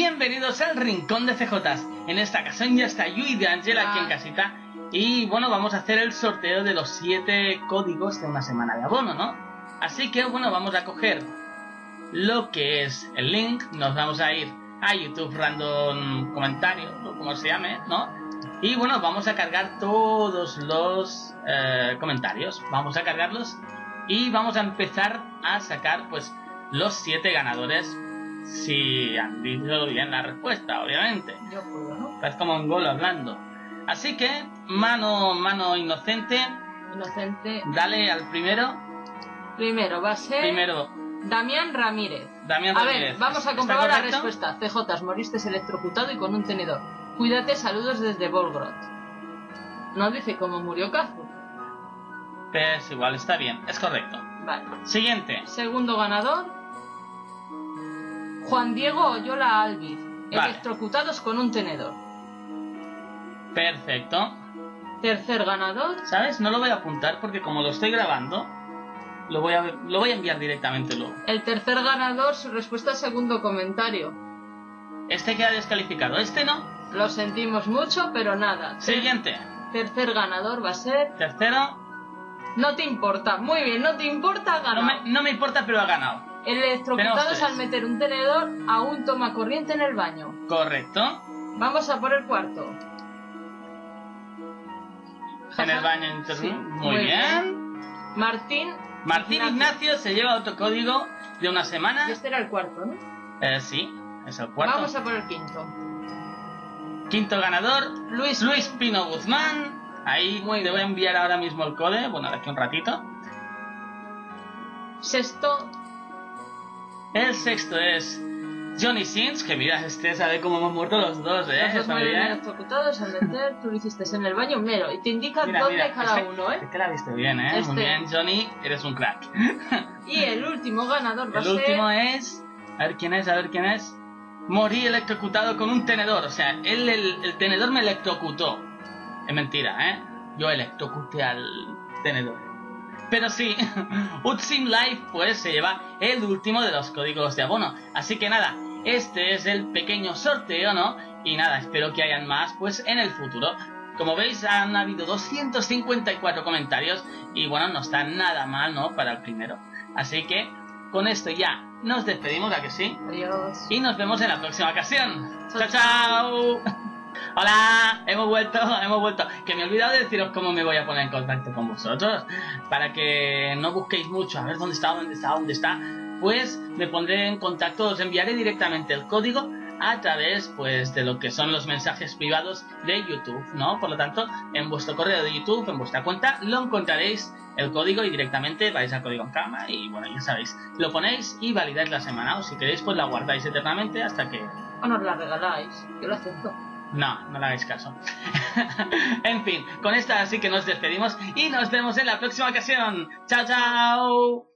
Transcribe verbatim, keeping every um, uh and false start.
Bienvenidos al Rincón de C Jotas. En esta ocasión ya está Yu y de Angela aquí en casita. Y bueno, vamos a hacer el sorteo de los siete códigos de una semana de abono, ¿no? Así que bueno, vamos a coger lo que es el link. Nos vamos a ir a YouTube Random Comentario, o como se llame, ¿no? Y bueno, vamos a cargar todos los eh, comentarios. Vamos a cargarlos y vamos a empezar a sacar pues los siete ganadores. Si han dicho bien la respuesta, obviamente. Yo puedo, ¿no? Estás como un gol hablando. Así que, mano, mano inocente. Inocente. Dale al primero. Primero va a ser Primero, Damián Ramírez. Damián A Ramírez. ver, vamos a ¿Está comprobar la correcto? respuesta. C J, moriste electrocutado y con un tenedor. Cuídate, saludos desde Volgrod. No dice cómo murió Kazu. Pues igual está bien, es correcto. Vale. Siguiente. Segundo ganador, Juan Diego Oyola Albiz. Vale. Electrocutados con un tenedor. Perfecto. Tercer ganador, ¿Sabes? No lo voy a apuntar porque como lo estoy grabando, lo voy a, lo voy a enviar directamente luego. el tercer ganador, su respuesta al segundo comentario. Este queda descalificado, este no. Lo sentimos mucho, pero nada. Siguiente. Tercer ganador va a ser... Tercero. No te importa. Muy bien, no te importa, No ganado. me, no me importa, pero ha ganado. Electrocutados Tenemos al tres. meter un tenedor, aún toma corriente en el baño. Correcto. Vamos a por el cuarto. En el Jaja. baño inter- Sí, Muy, bien. Martín. Martín Ignacio se lleva otro código de una semana. Y este era el cuarto, ¿no? Eh, sí, es el cuarto. Vamos a por el quinto. Quinto ganador, Luis. Luis Pino Guzmán. Ahí Muy te voy a bien. enviar ahora mismo el code, bueno, de aquí un ratito. Sexto. El sexto es Johnny Sins, que mira, este sabe cómo hemos muerto los dos, ¿eh? Los dos Está mueren bien. electrocutados al meter. Tú lo hiciste en el baño, mero. Y te indica Mira, dónde mira, cada es que- uno, ¿eh? Es que la viste bien, ¿eh? Este. Muy bien, Johnny, eres un crack. Y el último ganador va El a ser... último es... A ver quién es, a ver quién es. Morí electrocutado con un tenedor. O sea, él, el, el tenedor me electrocutó. Es mentira, ¿eh? Yo electrocuté al tenedor. Pero sí, Utsim Life pues se lleva el último de los códigos de abono. Así que nada, este es el pequeño sorteo, ¿no? Y nada, espero que hayan más pues en el futuro. Como veis han habido doscientos cincuenta y cuatro comentarios y bueno, no está nada mal, ¿no? Para el primero. Así que con esto ya nos despedimos, ¿a que sí? Adiós. Y nos vemos en la próxima ocasión. Chao, ¡Chao, chao! Hola, hemos vuelto, hemos vuelto. Que me he olvidado de deciros cómo me voy a poner en contacto con vosotros. Para que no busquéis mucho, a ver dónde está, dónde está, dónde está. Pues me pondré en contacto, os enviaré directamente el código a través pues de lo que son los mensajes privados de YouTube, ¿no? Por lo tanto, en vuestro correo de YouTube, en vuestra cuenta, lo encontraréis el código y directamente vais al código en cama y bueno, ya sabéis, lo ponéis y validáis la semana o si queréis pues la guardáis eternamente hasta que... O nos la regaláis. Yo lo acepto. No, no le hagáis caso. En fin, con esta así que nos despedimos y nos vemos en la próxima ocasión. ¡Chao, chao!